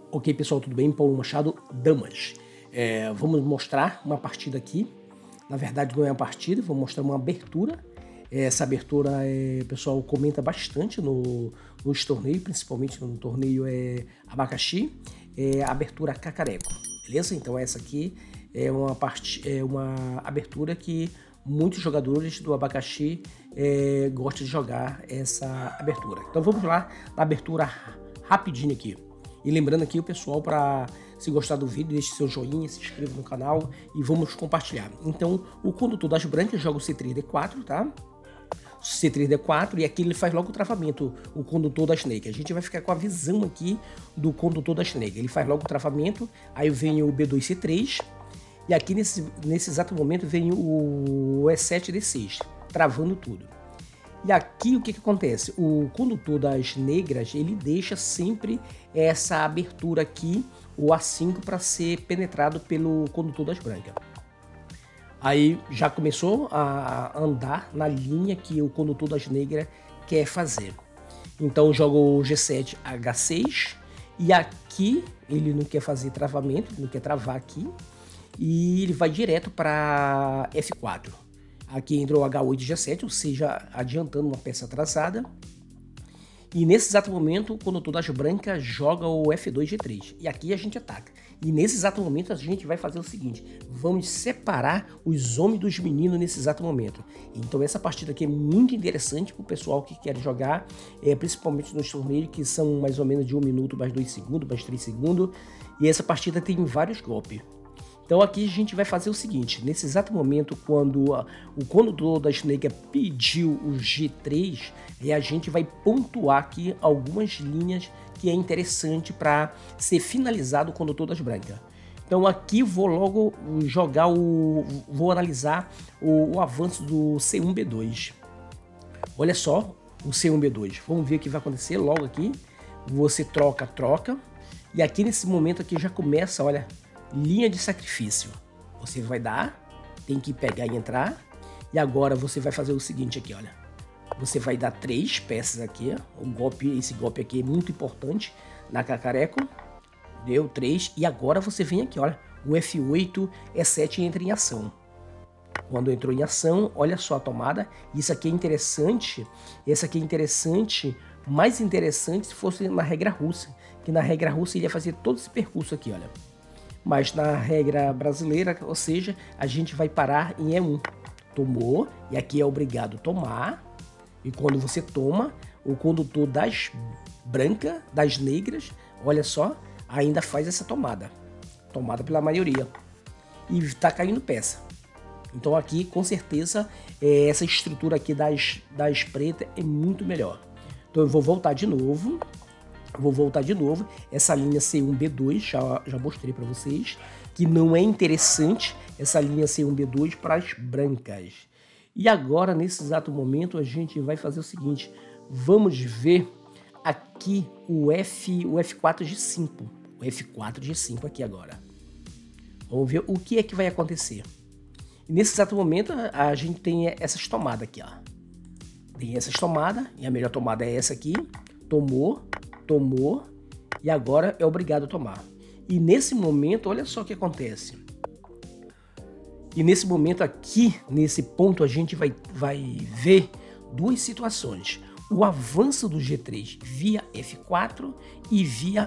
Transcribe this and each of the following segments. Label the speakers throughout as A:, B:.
A: Ok, pessoal, tudo bem? Paulo Machado, damas. Vamos mostrar uma partida aqui. Na verdade, não é uma partida, vou mostrar uma abertura. Essa abertura, o pessoal comenta bastante nos torneios, principalmente no torneio Abacaxi, a abertura Cacareco, beleza? Então essa aqui é uma abertura que muitos jogadores do Abacaxi gostam de jogar essa abertura. Então vamos lá na abertura rapidinho aqui. E lembrando aqui o pessoal, para se gostar do vídeo, deixe seu joinha, se inscreva no canal e vamos compartilhar. Então o condutor das brancas joga o C3D4, tá? C3D4, e aqui ele faz logo o travamento, o condutor da Snake. A gente vai ficar com a visão aqui do condutor da Snake. Ele faz logo o travamento, aí vem o B2C3, e aqui nesse exato momento vem o E7D6, travando tudo. E aqui o que acontece? O condutor das negras, ele deixa sempre essa abertura aqui, o A5, para ser penetrado pelo condutor das brancas. Aí já começou a andar na linha que o condutor das negras quer fazer. Então joga o G7 H6, e aqui ele não quer fazer travamento, ele não quer travar aqui, e ele vai direto para F4. Aqui entrou o H8 G7, ou seja, adiantando uma peça atrasada. E nesse exato momento, o condutor das brancas joga o F2 G3. E aqui a gente ataca. E nesse exato momento a gente vai fazer o seguinte: vamos separar os homens dos meninos nesse exato momento. Então essa partida aqui é muito interessante para o pessoal que quer jogar, principalmente nos torneios que são mais ou menos de 1 minuto, mais 2 segundos, mais 3 segundos. E essa partida tem vários golpes. Então aqui a gente vai fazer o seguinte: nesse exato momento, quando o condutor da Snake pediu o G3, a gente vai pontuar aqui algumas linhas que é interessante para ser finalizado o condutor das brancas. Então aqui vou logo jogar vou analisar o avanço do C1B2. Olha só o C1B2. Vamos ver o que vai acontecer logo aqui. Você troca. E aqui nesse momento aqui já começa, olha, linha de sacrifício. Você vai dar, tem que pegar e entrar. E agora você vai fazer o seguinte aqui, olha. Você vai dar 3 peças aqui, ó. Esse golpe aqui é muito importante na Cacareco. Deu 3. E agora você vem aqui, olha. O F8, E7 entra em ação. Quando entrou em ação, olha só a tomada. Isso aqui é interessante. Essa aqui é interessante. Mais interessante se fosse na regra russa. Que na regra russa ele ia fazer todo esse percurso aqui, olha. Mas na regra brasileira, ou seja, a gente vai parar em E1. Tomou, e aqui é obrigado a tomar. E quando você toma, o condutor das brancas, das negras, olha só, ainda faz essa tomada. Tomada pela maioria. E tá caindo peça. Então aqui, com certeza, essa estrutura aqui das pretas é muito melhor. Então eu vou voltar de novo. Essa linha C1B2, já mostrei para vocês, que não é interessante essa linha C1B2 para as brancas. E agora, nesse exato momento, a gente vai fazer o seguinte: vamos ver aqui o F4G5. O F4G5 aqui agora. Vamos ver o que é que vai acontecer. E nesse exato momento, a gente tem essas tomadas aqui, ó. Tem essas tomadas, e a melhor tomada é essa aqui. Tomou, e agora é obrigado a tomar. E nesse momento, olha só o que acontece. E nesse momento aqui, nesse ponto, a gente vai ver duas situações: o avanço do G3 via F4 e via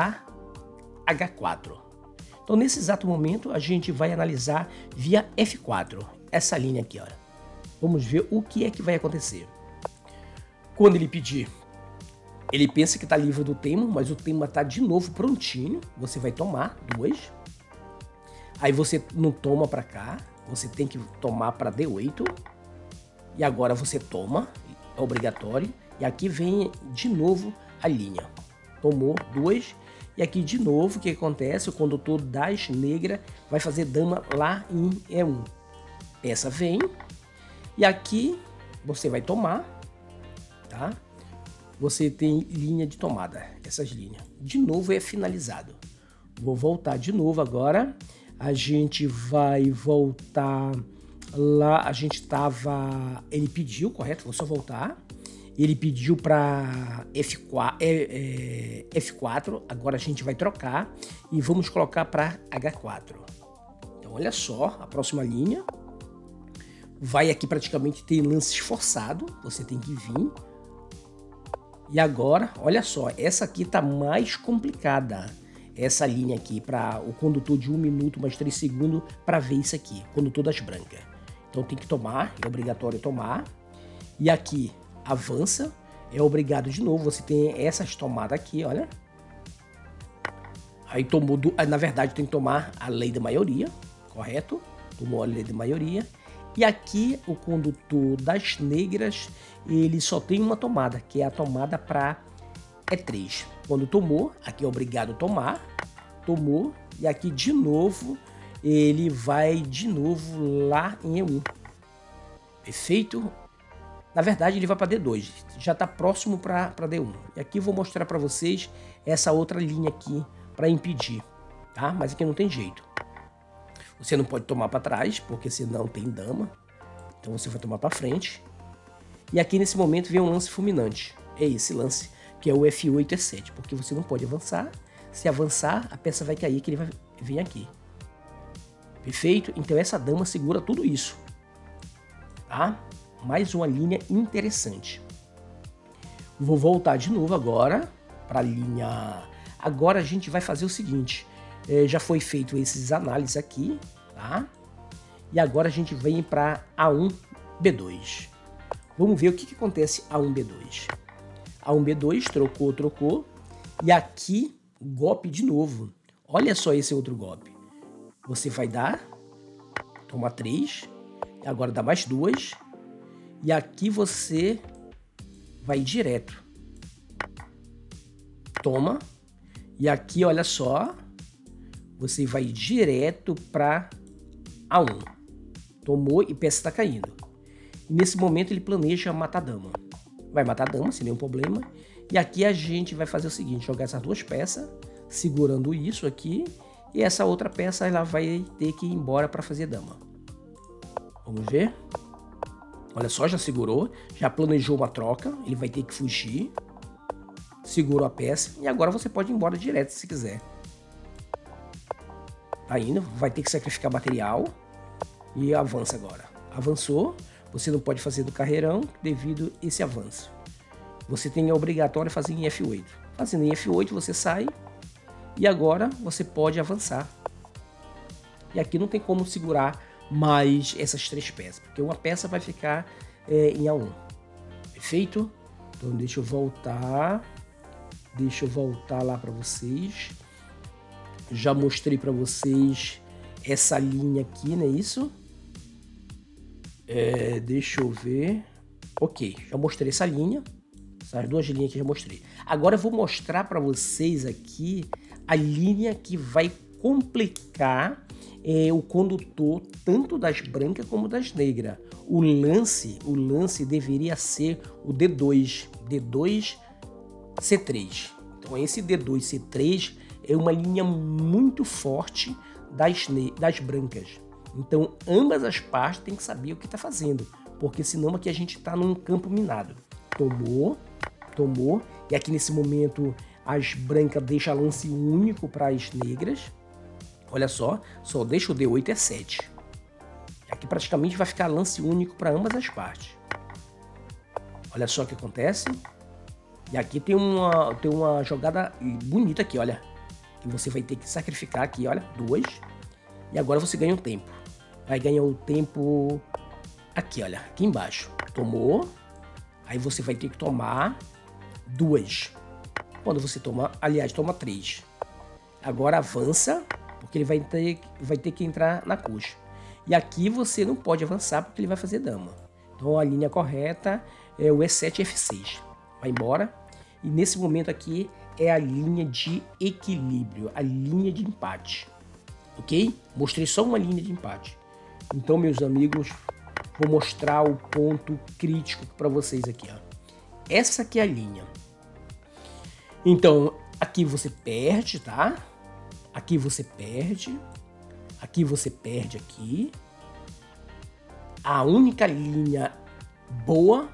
A: H4. Então nesse exato momento a gente vai analisar via F4, essa linha aqui, olha. Vamos ver o que é que vai acontecer. Quando ele pedir, ele pensa que está livre do tema, mas o tema está de novo prontinho. Você vai tomar 2. Aí você não toma para cá, você tem que tomar para D8. E agora você toma, é obrigatório. E aqui vem de novo a linha. Tomou 2. E aqui de novo o que acontece? O condutor das negras vai fazer dama lá em E1. Peça vem. E aqui você vai tomar, tá? Você tem linha de tomada, essas linhas. De novo é finalizado. Vou voltar de novo agora. A gente vai voltar lá. A gente tava... Ele pediu, correto? Vou só voltar. Ele pediu para F4, agora a gente vai trocar e vamos colocar para H4. Então olha só, a próxima linha. Vai aqui praticamente ter lance esforçado, você tem que vir. E agora, olha só, essa aqui tá mais complicada. Essa linha aqui, para o condutor de 1 minuto mais 3 segundos para ver isso aqui, condutor das brancas. Então tem que tomar, é obrigatório tomar. E aqui, avança, é obrigado de novo, você tem essas tomadas aqui, olha. Aí tomou, na verdade tem que tomar a lei da maioria, correto? Tomou a lei da maioria. E aqui o condutor das negras, ele só tem uma tomada, que é a tomada para E3. Quando tomou, aqui é obrigado a tomar, tomou, e aqui de novo, ele vai de novo lá em E1. Perfeito? Na verdade ele vai para D2, já está próximo para D1. E aqui eu vou mostrar para vocês essa outra linha aqui para impedir, tá? Mas aqui não tem jeito. Você não pode tomar para trás, porque senão tem dama. Então você vai tomar para frente. E aqui nesse momento vem um lance fulminante. É esse lance, que é o F8 e 7, porque você não pode avançar. Se avançar, a peça vai cair, que ele vai vir aqui. Perfeito? Então essa dama segura tudo isso. Tá? Mais uma linha interessante. Vou voltar de novo agora para a linha... Agora a gente vai fazer o seguinte... já foi feito esses análises aqui, tá? E agora a gente vem para A1, B2. Vamos ver o que acontece A1, B2. A1, B2, trocou. E aqui, golpe de novo. Olha só esse outro golpe. Você vai dar, toma 3, agora dá mais 2. E aqui você vai direto. Toma. E aqui, olha só... Você vai direto para A1. Tomou e peça está caindo. E nesse momento ele planeja matar a dama. Vai matar a dama sem nenhum problema. E aqui a gente vai fazer o seguinte, jogar essas duas peças, segurando isso aqui. E essa outra peça ela vai ter que ir embora para fazer dama. Vamos ver. Olha só, já segurou. Já planejou uma troca. Ele vai ter que fugir. Segurou a peça. E agora você pode ir embora direto se quiser. Tá indo, vai ter que sacrificar material e avança agora. Avançou, você não pode fazer do carreirão devido a esse avanço. Você tem a obrigatório fazer em F8. Fazendo em F8 você sai e agora você pode avançar. E aqui não tem como segurar mais essas 3 peças, porque uma peça vai ficar em A1. Perfeito? Então deixa eu voltar lá para vocês. Já mostrei para vocês essa linha aqui, não é isso? Deixa eu ver. Ok, já mostrei essa linha. Essas duas linhas que já mostrei. Agora eu vou mostrar para vocês aqui a linha que vai complicar o condutor tanto das brancas como das negras. O lance deveria ser o D2. D2, C3. Então esse D2, C3 é uma linha muito forte das brancas. Então, ambas as partes têm que saber o que está fazendo, porque senão aqui a gente está num campo minado. Tomou, e aqui nesse momento as brancas deixam lance único para as negras. Olha só deixa o D8 e 7. Aqui praticamente vai ficar lance único para ambas as partes. Olha só o que acontece. E aqui tem uma jogada bonita aqui, olha. Que você vai ter que sacrificar aqui, olha, 2. E agora você ganha um tempo. Vai ganhar o tempo aqui, olha, aqui embaixo. Tomou. Aí você vai ter que tomar 2. Quando você toma, aliás, toma 3. Agora avança, porque ele vai ter que entrar na coxa. E aqui você não pode avançar, porque ele vai fazer dama. Então a linha correta é o E7 e F6. Vai embora. E nesse momento aqui é a linha de equilíbrio, a linha de empate. Ok? Mostrei só uma linha de empate. Então, meus amigos, vou mostrar o ponto crítico para vocês aqui. Ó. Essa aqui é a linha. Então, aqui você perde, tá? Aqui você perde. Aqui você perde aqui. A única linha boa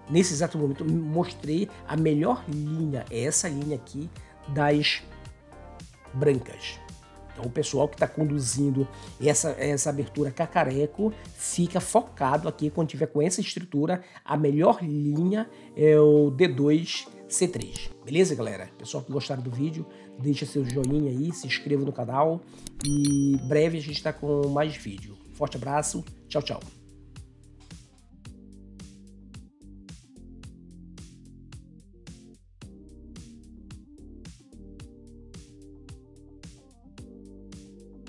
A: nesse exato momento, eu mostrei a melhor linha, é essa linha aqui das brancas. Então o pessoal que está conduzindo essa abertura cacareco fica focado aqui quando tiver com essa estrutura. A melhor linha é o D2C3. Beleza, galera? Pessoal que gostaram do vídeo, deixa seu joinha aí, se inscreva no canal e breve a gente está com mais vídeo. Forte abraço, tchau, tchau.